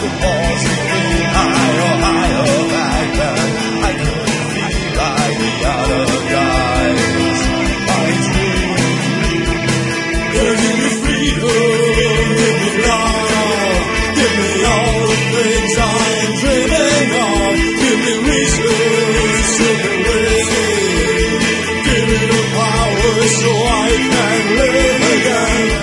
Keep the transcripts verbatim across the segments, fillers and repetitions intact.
supposedly higher, higher back then. I couldn't feel like the other guys. I dream. Give me freedom, give me love, give me all the things I'm dreaming of. Give me reasons to believe. Give me the power so I can live again.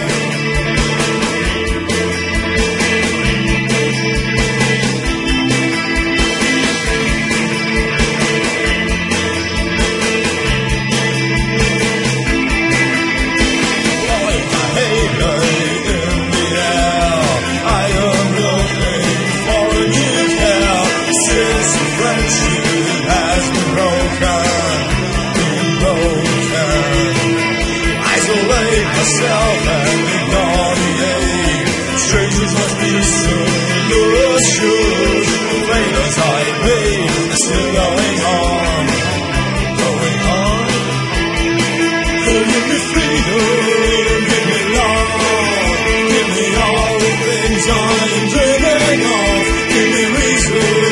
Myself and ignore the aid. Strangers must be misunderstood. Favors I paid are still going on, going on. Give me freedom, give me love, give me all the things I'm dreaming of. Give me reason